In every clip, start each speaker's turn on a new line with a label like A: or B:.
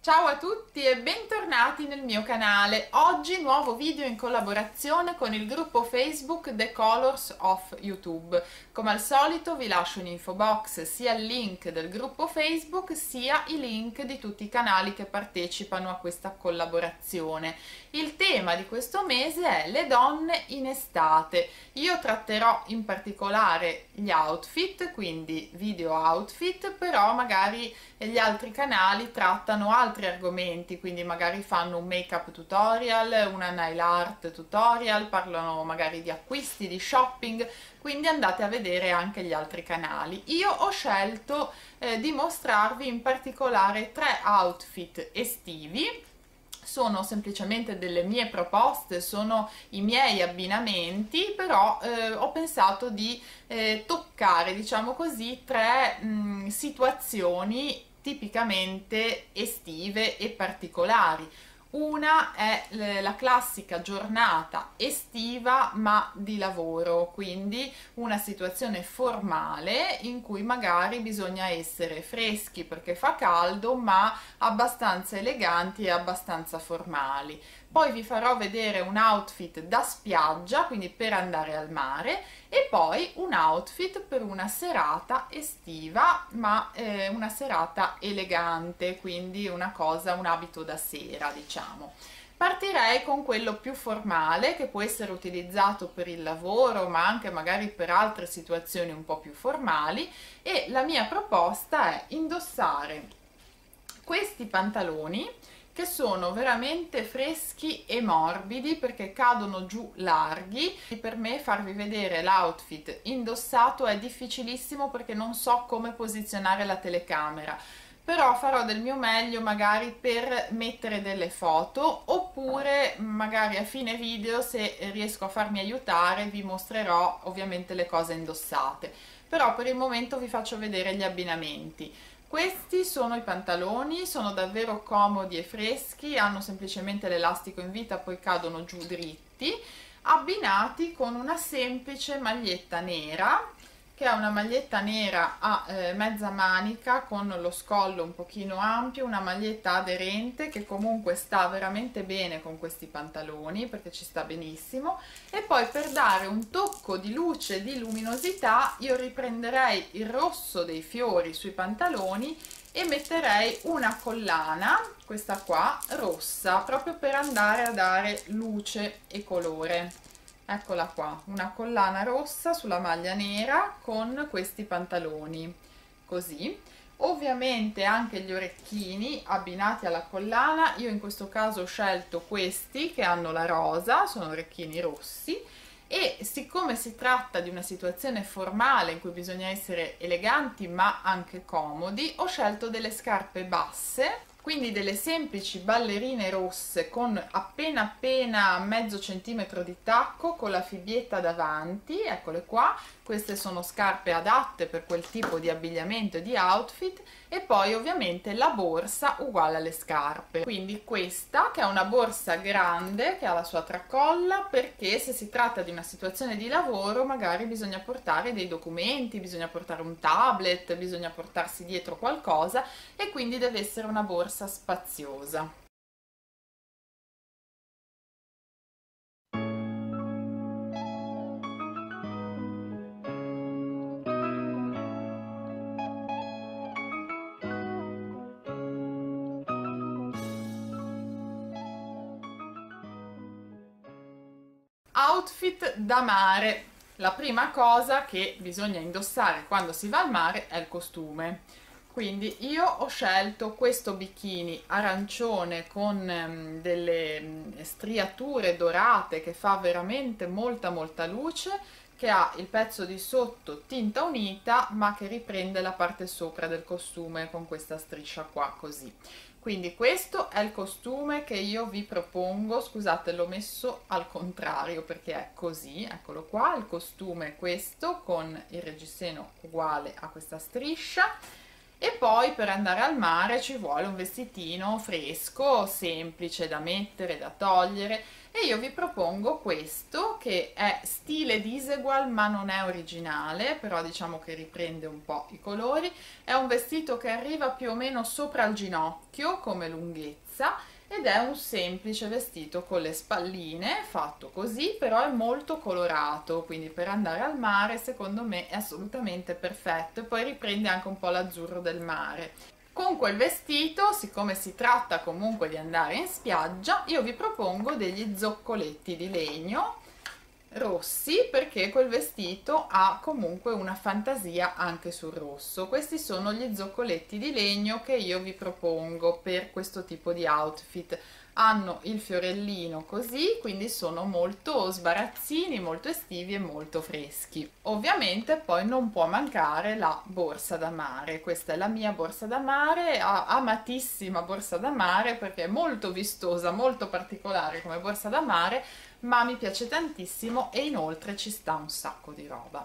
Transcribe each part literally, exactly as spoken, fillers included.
A: Ciao a tutti e bentornati nel mio canale. Oggi nuovo video in collaborazione con il gruppo Facebook The Colors of YouTube. Come al solito vi lascio in info box sia il link del gruppo Facebook sia i link di tutti i canali che partecipano a questa collaborazione. Il tema di questo mese è le donne in estate. Io tratterò in particolare gli outfit, quindi video outfit, però magari gli altri canali trattano altri argomenti, quindi magari fanno un make up tutorial, una nail art tutorial, parlano magari di acquisti, di shopping, quindi andate a vedere anche gli altri canali. Io ho scelto eh, di mostrarvi in particolare tre outfit estivi. Sono semplicemente delle mie proposte, sono i miei abbinamenti, però eh, ho pensato di eh, toccare, diciamo così, tre mh, situazioni tipicamente estive e particolari. Una è la classica giornata estiva ma di lavoro, quindi una situazione formale in cui magari bisogna essere freschi perché fa caldo ma abbastanza eleganti e abbastanza formali. Poi vi farò vedere un outfit da spiaggia, quindi per andare al mare, e poi un outfit per una serata estiva ma eh, una serata elegante, quindi una cosa, un abito da sera, diciamo. Partirei con quello più formale, che può essere utilizzato per il lavoro ma anche magari per altre situazioni un po' più formali, e la mia proposta è indossare questi pantaloni che sono veramente freschi e morbidi perché cadono giù larghi. E per me farvi vedere l'outfit indossato è difficilissimo perché non so come posizionare la telecamera, però farò del mio meglio magari per mettere delle foto, oppure magari a fine video, se riesco a farmi aiutare, vi mostrerò ovviamente le cose indossate, però per il momento vi faccio vedere gli abbinamenti. Questi sono i pantaloni, sono davvero comodi e freschi, hanno semplicemente l'elastico in vita, poi cadono giù dritti, abbinati con una semplice maglietta nera, che è una maglietta nera a eh, mezza manica con lo scollo un pochino ampio, una maglietta aderente che comunque sta veramente bene con questi pantaloni perché ci sta benissimo. E poi per dare un tocco di luce, di luminosità, io riprenderei il rosso dei fiori sui pantaloni e metterei una collana, questa qua, rossa, proprio per andare a dare luce e colore. Eccola qua, una collana rossa sulla maglia nera con questi pantaloni, così. Ovviamente anche gli orecchini abbinati alla collana. Io in questo caso ho scelto questi che hanno la rosa, sono orecchini rossi, e siccome si tratta di una situazione formale in cui bisogna essere eleganti ma anche comodi, ho scelto delle scarpe basse, quindi delle semplici ballerine rosse con appena appena mezzo centimetro di tacco, con la fibbietta davanti, eccole qua. Queste sono scarpe adatte per quel tipo di abbigliamento e di outfit, e poi ovviamente la borsa uguale alle scarpe. Quindi questa, che è una borsa grande, che ha la sua tracolla, perché se si tratta di una situazione di lavoro magari bisogna portare dei documenti, bisogna portare un tablet, bisogna portarsi dietro qualcosa, e quindi deve essere una borsa spaziosa. Outfit da mare. La prima cosa che bisogna indossare quando si va al mare è il costume. Quindi io ho scelto questo bikini arancione con um, delle um, striature dorate che fa veramente molta molta luce, che ha il pezzo di sotto tinta unita ma che riprende la parte sopra del costume con questa striscia qua, così. Quindi questo è il costume che io vi propongo. Scusate, l'ho messo al contrario perché è così, eccolo qua. Il costume è questo, con il reggiseno uguale a questa striscia, E poi per andare al mare ci vuole un vestitino fresco, semplice da mettere, da togliere, e io vi propongo questo che è stile Disegual ma non è originale, però diciamo che riprende un po' i colori. È un vestito che arriva più o meno sopra il ginocchio come lunghezza ed è un semplice vestito con le spalline, fatto così, però è molto colorato, quindi per andare al mare secondo me è assolutamente perfetto, e poi riprende anche un po' l'azzurro del mare. Con quel vestito, siccome si tratta comunque di andare in spiaggia, io vi propongo degli zoccoletti di legno rossi, perché quel vestito ha comunque una fantasia anche sul rosso. Questi sono gli zoccoletti di legno che io vi propongo per questo tipo di outfit. Hanno il fiorellino così, quindi sono molto sbarazzini, molto estivi e molto freschi. Ovviamente poi non può mancare la borsa da mare. Questa è la mia borsa da mare, amatissima borsa da mare, perché è molto vistosa, molto particolare come borsa da mare, ma mi piace tantissimo e inoltre ci sta un sacco di roba.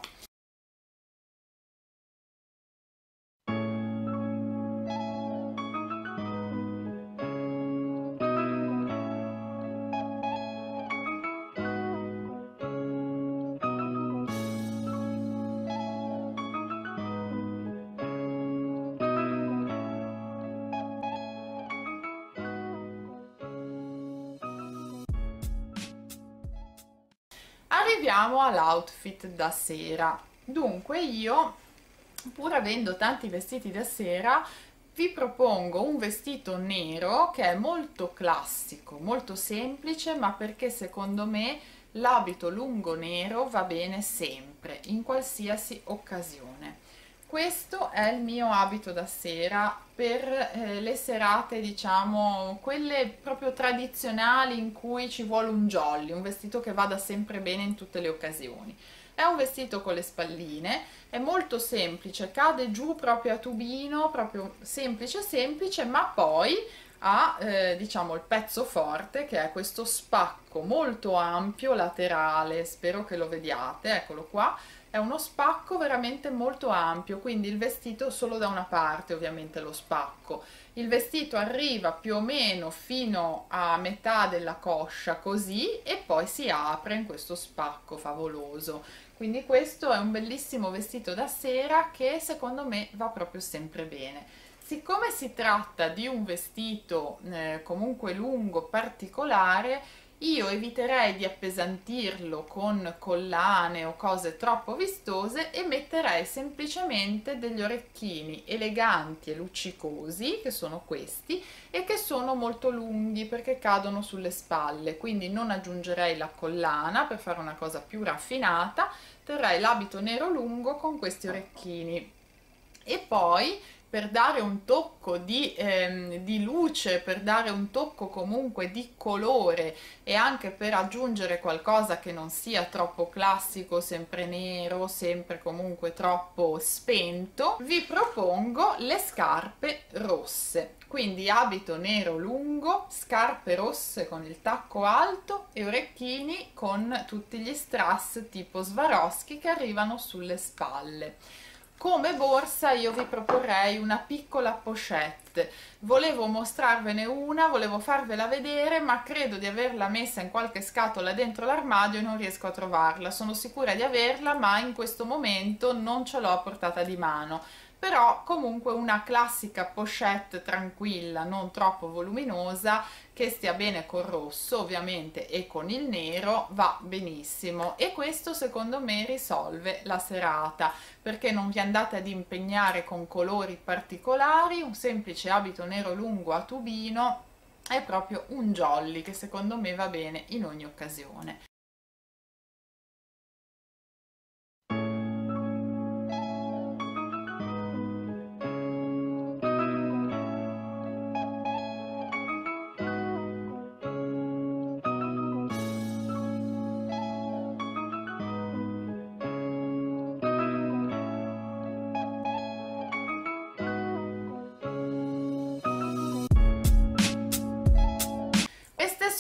A: Arriviamo all'outfit da sera. Dunque io, pur avendo tanti vestiti da sera, vi propongo un vestito nero che è molto classico, molto semplice, ma perché secondo me l'abito lungo nero va bene sempre, in qualsiasi occasione. Questo è il mio abito da sera per eh, le serate, diciamo, quelle proprio tradizionali in cui ci vuole un jolly, un vestito che vada sempre bene in tutte le occasioni. È un vestito con le spalline, è molto semplice, cade giù proprio a tubino, proprio semplice semplice, ma poi ha eh, diciamo il pezzo forte, che è questo spacco molto ampio laterale, spero che lo vediate, eccolo qua. È uno spacco veramente molto ampio, quindi il vestito solo da una parte, ovviamente lo spacco. Il vestito arriva più o meno fino a metà della coscia così, e poi si apre in questo spacco favoloso. Quindi questo è un bellissimo vestito da sera che secondo me va proprio sempre bene. Siccome si tratta di un vestito eh, comunque lungo, particolare, io eviterei di appesantirlo con collane o cose troppo vistose e metterei semplicemente degli orecchini eleganti e luccicosi, che sono questi, e che sono molto lunghi perché cadono sulle spalle, quindi non aggiungerei la collana per fare una cosa più raffinata, terrei l'abito nero lungo con questi orecchini. E poi, per dare un tocco di, ehm, di luce, per dare un tocco comunque di colore e anche per aggiungere qualcosa che non sia troppo classico, sempre nero, sempre comunque troppo spento, vi propongo le scarpe rosse. Quindi abito nero lungo, scarpe rosse con il tacco alto e orecchini con tutti gli strass tipo Swarovski che arrivano sulle spalle. Come borsa io vi proporrei una piccola pochette. Volevo mostrarvene una, volevo farvela vedere, ma credo di averla messa in qualche scatola dentro l'armadio e non riesco a trovarla. Sono sicura di averla, ma in questo momento non ce l'ho a portata di mano. Però comunque una classica pochette tranquilla, non troppo voluminosa, che stia bene col rosso ovviamente e con il nero, va benissimo. E questo secondo me risolve la serata, perché non vi andate ad impegnare con colori particolari. Un semplice abito nero lungo a tubino è proprio un jolly che secondo me va bene in ogni occasione.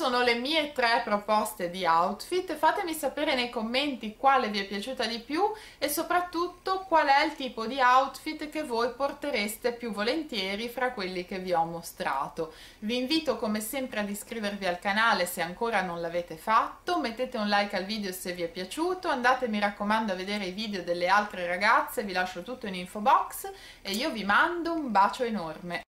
A: sono le mie tre proposte di outfit. Fatemi sapere nei commenti quale vi è piaciuta di più e soprattutto qual è il tipo di outfit che voi portereste più volentieri fra quelli che vi ho mostrato. Vi invito come sempre ad iscrivervi al canale se ancora non l'avete fatto, mettete un like al video se vi è piaciuto, andate mi raccomando a vedere i video delle altre ragazze, vi lascio tutto in info box e io vi mando un bacio enorme.